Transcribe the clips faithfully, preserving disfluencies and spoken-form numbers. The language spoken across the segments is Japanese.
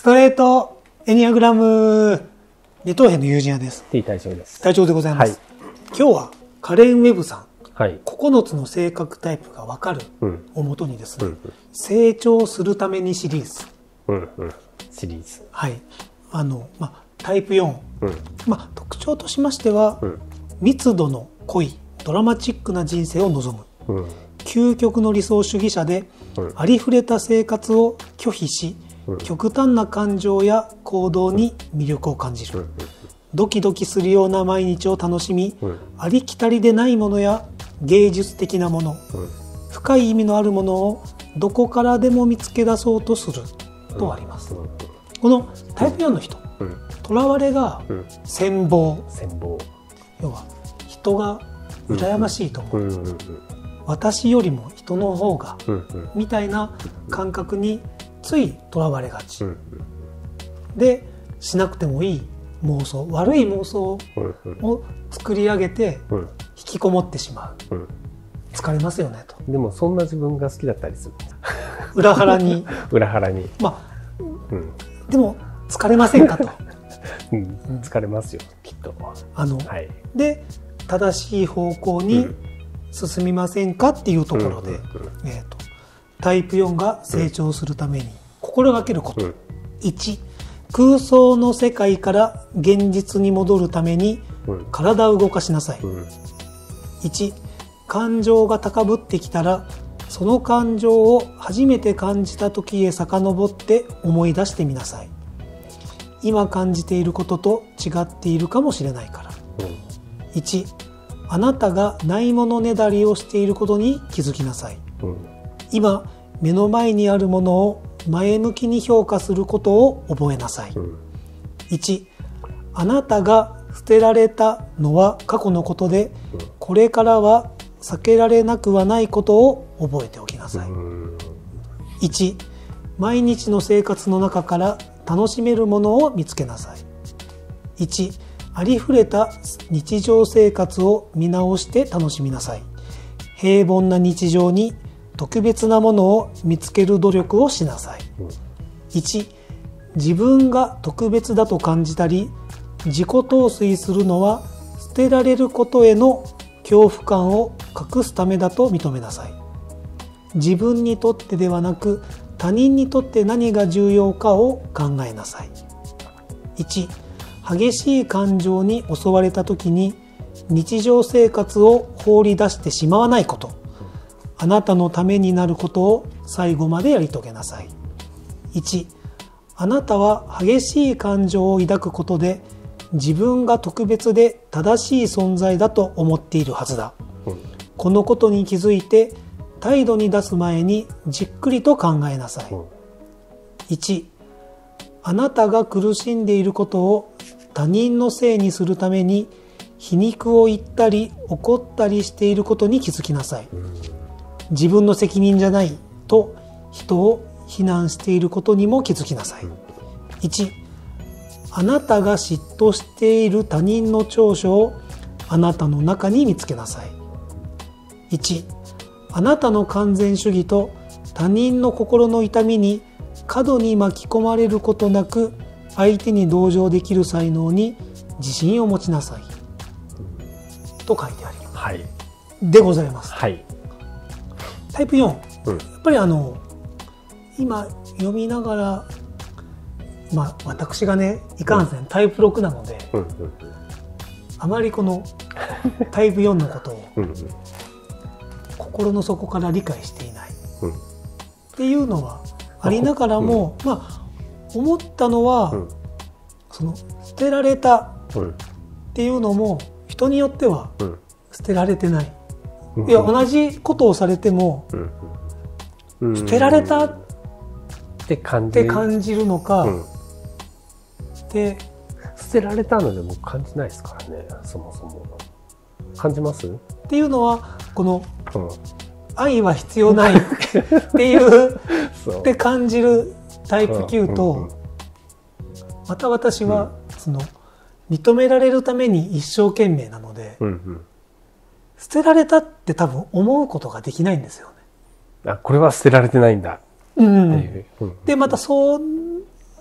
トレートエニアグラム二等兵の友人屋です。 T 隊長です。 隊長でございます、はい、今日はカレン・ウェブさん、はい、ここのつの性格タイプが分かるをもとにですね、うんうんうん、成長するためにシリーズ、 うんうん、シリーズ、 はいあのまあ、タイプよん、うんまあ、特徴としましては、うん、密度の濃いドラマチックな人生を望む、うん、究極の理想主義者で、うん、ありふれた生活を拒否し、うん、極端な感情や行動に魅力を感じる、うん、ドキドキするような毎日を楽しみ、うん、ありきたりでないものや芸術的なもの、うん、深い意味のあるものをどこからでも見つけ出そうとするとあります、うん、このタイプよんの人、とらわれが羨望、 羨望、 要は人が羨ましいと思う、うんうんうん、私よりも人の方が、うんうん、みたいな感覚についとらわれがち、うんうん、でしなくてもいい妄想、悪い妄想を作り上げて引きこもってしまう、うん、疲れますよねと。 でもそんな自分が好きだったりする裏腹に裏腹にまあ、うん、でも疲れませんかと、 うん、疲れますよきっと。 あの、はい、で正しい方向に進みませんかっていうところで、うんうんうんえーとタイプよんが成長するために心がけること、うん、いち空想の世界から現実に戻るために体を動かしなさい、うん、いち感情が高ぶってきたらその感情を初めて感じた時へ遡って思い出してみなさい。今感じていることと違っているかもしれないから、うん、いちあなたがないものねだりをしていることに気づきなさい、うん今目の前にあるものを前向きに評価することを覚えなさい、うん、いちあなたが捨てられたのは過去のことで、うん、これからは避けられなくはないことを覚えておきなさい、うん、いち毎日の生活の中から楽しめるものを見つけなさい。いちありふれた日常生活を見直して楽しみなさい。平凡な日常に特別なものを見つける努力をしなさい、うん、いち自分が特別だと感じたり自己陶酔するのは捨てられることへの恐怖感を隠すためだと認めなさい。自分にとってではなく他人にとって何が重要かを考えなさい。いち激しい感情に襲われた時に日常生活を放り出してしまわないこと、あなたのためになることを最後までやり遂げなさい。いちあなたは激しい感情を抱くことで自分が特別で正しい存在だと思っているはずだ、うん、このことに気づいて態度に出す前にじっくりと考えなさい、うん、いちあなたが苦しんでいることを他人のせいにするために皮肉を言ったり怒ったりしていることに気づきなさい、うん自分の責任じゃないと人を非難していることにも気づきなさい。いちあなたが嫉妬している他人の長所をあなたの中に見つけなさい。いちあなたの完全主義と他人の心の痛みに過度に巻き込まれることなく相手に同情できる才能に自信を持ちなさいと書いてあります、はい、でございます、はいタイプよん、うん、やっぱりあの今読みながら、まあ、私がねいかんせん、うん、タイプろくなので、うんうん、あまりこのタイプよんのことをうん、うん、心の底から理解していない、うん、っていうのはありながらも、うんまあ、思ったのは、うん、その捨てられたっていうのも人によっては捨てられてない、いや同じことをされても、うん、捨てられたって感じ、感じるのか、うん、で捨てられたのでも感じないですからね。そもそも感じますっていうのはこの、うん、愛は必要ないっていうって感じるタイプきゅうと、うんうんうん、また私は、うん、その認められるために一生懸命なので、うんうん捨てられたって多分思うことができないんですよね。 あ、これは捨てられてないんだっていう、 うんうん、でまたそう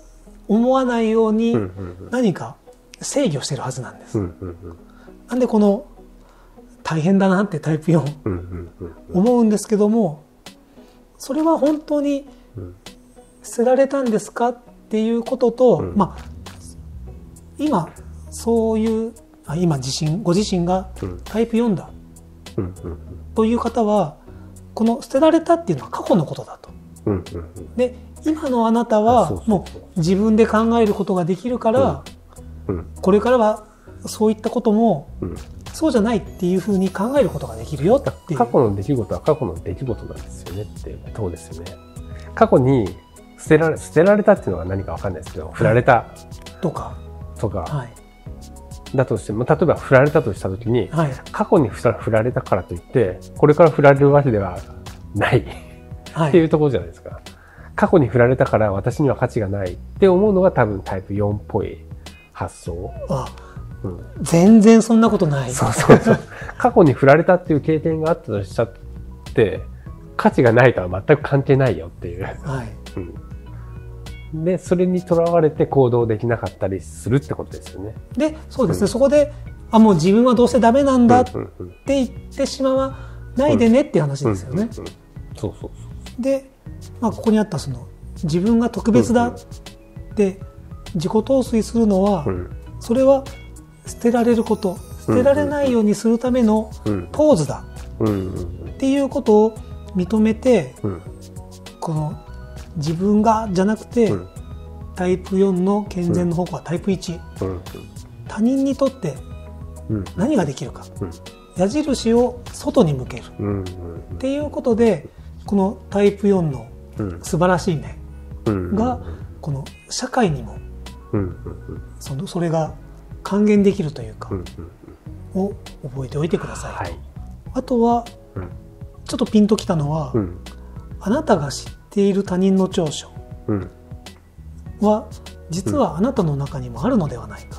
思わないように何か制御してるはずなんです。なんでこの大変だなってタイプよん思うんですけども、それは本当に捨てられたんですかっていうことと、まあ今そういうあ今自身ご自身がタイプよんだという方は、この捨てられたっていうのは過去のことだと。で今のあなたはもう自分で考えることができるから、これからはそういったこともそうじゃないっていうふうに考えることができるよっていう。 過去の出来事は過去の出来事なんですよねっていうところですよね。過去に捨てられ捨てられたっていうのは何か分かんないですけど、振られたとかとか、 はい、 だとしても、例えば振られたとしたときに、 はい、 過去に振られたからといってこれから振られるわけではない、はい、っていうところじゃないですか。過去に振られたから私には価値がないって思うのが多分タイプよんっぽい発想。 あ、うん、全然そんなことない。 そうそうそう過去に振られたっていう経験があったとしちゃって価値がないとは全く関係ないよっていう、はい、うん、でそれにとらわれて行動できなかったりするってことですよね。 でそうですね、うん、そこであもう自分はどうせダメなんだって言ってしまわないでねっていう話ですよね。そうそうそう。 で、まあ、ここにあったその自分が特別だって自己陶酔するのは、うん、それは捨てられること、捨てられないようにするためのポーズだっていうことを認めて、うん、この自分がじゃなくて、うん、タイプよんの健全の方向はタイプいち、うん、他人にとって何ができるか、うん、矢印を外に向ける、うん、っていうことでこのタイプよんの素晴らしい面がこの社会にもそのそれが還元できるというかを覚えておいてください、はい、あとはちょっとピンときたのは、うん、あなたが知っている他人の長所は実はあなたの中にもあるのではないか、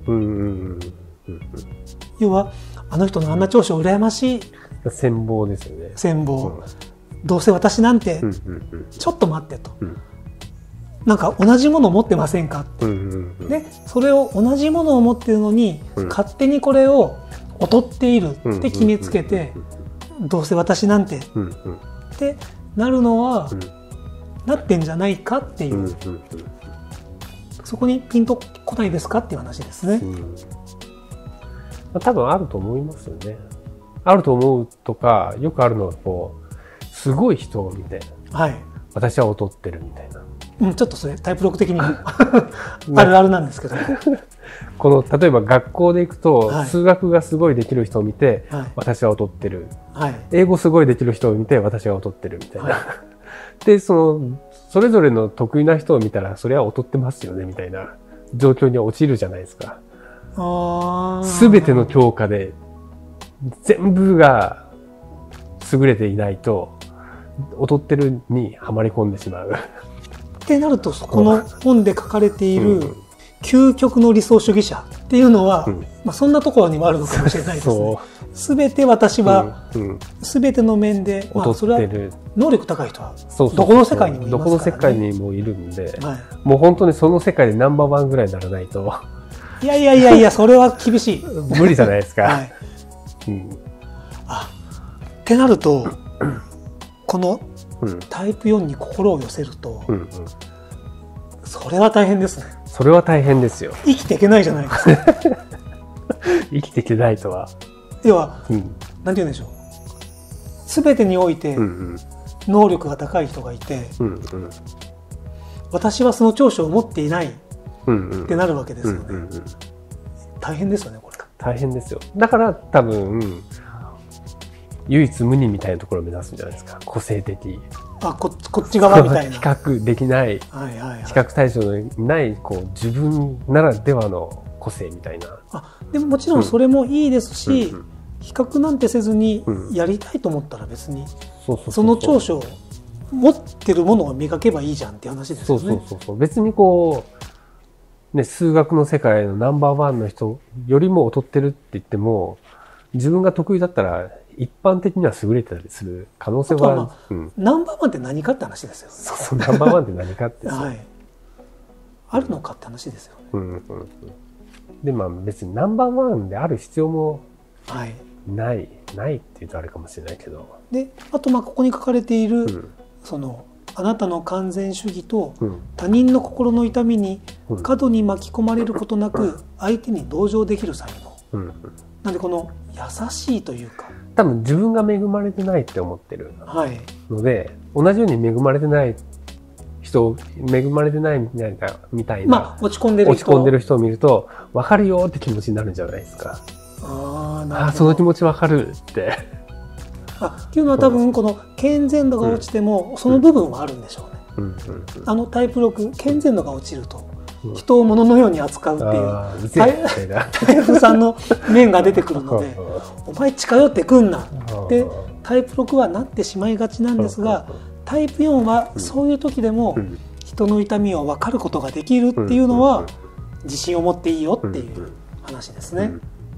要はあの人のあんな長所羨ましい、 羨望ですよね。 羨望、うん、どうせ私なんてちょっと待ってと、うん、なんか同じものを持ってませんかって、うんうんうん、でそれを同じものを持っているのに、うん、勝手にこれを劣っているって決めつけて、どうせ私なんて、うんうん、ってなるのは、うん、なってんじゃないかっていう、うんうんうん、そこにピンとこないですかっていう話ですね、うん、 多分あると思いますよね。あると思うとか、よくあるのはこうすごい人を見て、はい、私は劣ってるみたいな、 うん、ちょっとそれタイプろく的にあるあるなんですけどこの例えば学校で行くと、はい、数学がすごいできる人を見て、はい、私は劣ってる、はい、英語すごいできる人を見て私は劣ってるみたいな、はい、でそのそれぞれの得意な人を見たらそれは劣ってますよねみたいな状況に陥るじゃないですか。すべての教科で全部が優れていないと劣ってるにはまり込んでしまうってなると、この本で書かれている、うん、究極の理想主義者っていうのは、うん、まあ、そんなところにもあるのかもしれないですね。すべて私は、すべ、うん、ての面で、まあ、それは能力高い人はどこの世界にもいますからね。どこの世界にもいるんで、はい、 もう本当にその世界でナンバーワンぐらいにならないといやいやいやいや、それは厳しい無理じゃないですか、はい、 うん、あってなるとこのタイプよんに心を寄せると、うんうん、それは大変ですね。 それは大変ですよ。 生きていけないじゃないですか生きていけないとは、 要は、うん、なんて言うんでしょう、全てにおいて能力が高い人がいて、うんうん、私はその長所を持っていないってなるわけですよね、うんうんうん、大変ですよね。これ大変ですよ。だから多分唯一無二みたいなところを目指すんじゃないですか。個性的、 あ こ, こっち側みたいな比較できない、はいはいはい、比較対象のないこう自分ならではの個性みたいな。 あでももちろんそれもいいですし、うんうんうん、比較なんてせずにやりたいと思ったら別に、うん、そうそうそうそう、その長所を持ってるものを磨けばいいじゃんっていう話ですよね。 そうそうそうそう、別にこう、ね、数学の世界のナンバーワンの人よりも劣ってるって言っても、自分が得意だったら一般的には優れてたりする可能性は、まあうん、ナンバーワンって何かって話ですよ。 そうそう、ナンバーワンって何かって、はい、 あるのかって話ですよね。 うんうんうん、でまあ別にナンバーワンである必要もない、はい、ないっていうとあれかもしれないけど。 であとまあここに書かれている、うん、そのあなたの完全主義と他人の心の痛みに過度に巻き込まれることなく相手に同情できる才能、うんうん、なんでこの優しいというか多分自分が恵まれてないって思ってるので、はい、同じように恵まれてない人恵まれてないみたいな、みたいな、 まあ、落ち込んでる人落ち込んでる人を見ると分かるよって気持ちになるんじゃないですか。 あー、なるほど。 あ、その気持ち分かるってあっていうのは多分この健全度が落ちてもその部分はあるんでしょうね。あのタイプろく健全度が落ちると人を物のように扱うっていうタイプさんの面が出てくるのでお前近寄ってくんなってタイプろくはなってしまいがちなんですが、タイプよんはそういう時でも人の痛みを分かることができるっていうのは自信を持っていいよっていう話ですね。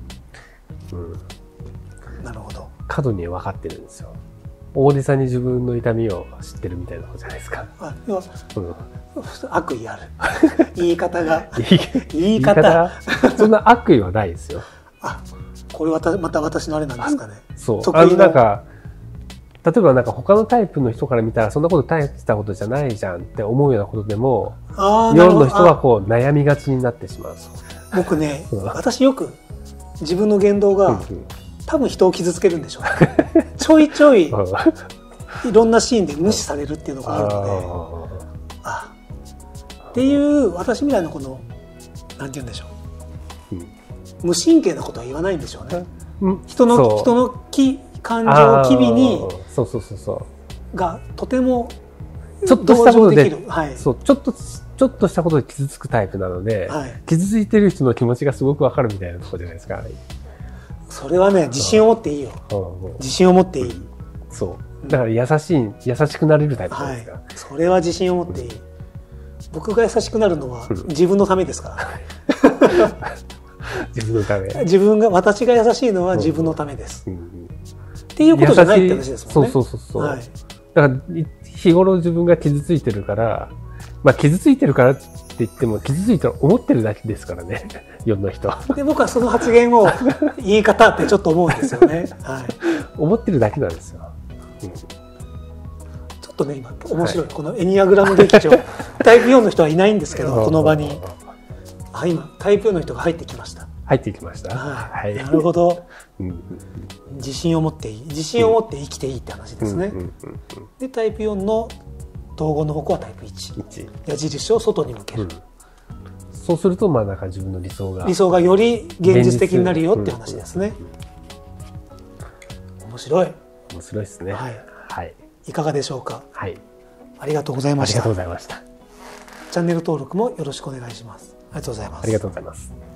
なるほど。 過度に分かってるんですよ。大げさに自分の痛みを知ってるみたいなことじゃないですか。 あ、要は、うん、悪意ある言い方が言い方そんな悪意はないですよ。 あ、これはまた私のあれなんですかね。 そう。あのなんか例えばなんか他のタイプの人から見たらそんなこと大したことじゃないじゃんって思うようなことでもよんの人はこう悩みがちになってしまう。 僕ね、うん、私よく自分の言動が、うんうん、多分人を傷つけるんでしょうね。ちょいちょいいろんなシーンで無視されるっていうのがあるので、あっていう私みたいなこのなんて言うんでしょう、うん、無神経なことは言わないんでしょうね。うん、人の人の気感情機微にそうそうそうそうがとてもちょっとしたことで、はい、そうちょっとちょっとしたことで傷つくタイプなので、はい、傷ついてる人の気持ちがすごくわかるみたいなところじゃないですか。 それはね、自信を持っていいよ。自信を持っていい。うん、 そう。だから優しい、優しくなれるタイプじゃないですか。はい、 それは自信を持っていい。うん、僕が優しくなるのは自分のためですから。 自分のため。 自分が私が優しいのは自分のためです。うんうん、っていうことじゃないって話ですもんね。 そうそうそうそう。はい、だから日頃自分が傷ついてるから、まあ傷ついてるからって言っても傷ついてる思ってるだけですからね。よんの人。 で僕はその発言を言い方ってちょっと思うんですよね。はい、 思ってるだけなんですよ。うん、 ちょっとね今面白い、はい、このエニアグラム劇場タイプよんの人はいないんですけどこの場にあ今タイプよんの人が入ってきました。 入ってきました。 はい、なるほど。うん、自信を持っていい自信を持って生きていいって話ですね。でタイプよんの統合の方向はタイプいち、矢印を外に向ける。うん、 そうするとまあなんか自分の理想が理想がより現実的になるよっていう話ですね。面白い。 面白いですね。はい。はい。 いかがでしょうか。 はい。 ありがとうございました。 ありがとうございました。 チャンネル登録もよろしくお願いします。ありがとうございます。 ありがとうございます。